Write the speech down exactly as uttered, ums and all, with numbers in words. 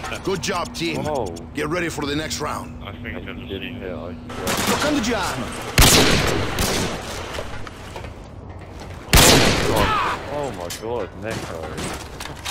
Good job, team. Oh. Get ready for the next round. I think it's You didn't hit, I swear. Toccando già. Oh my god, Neko.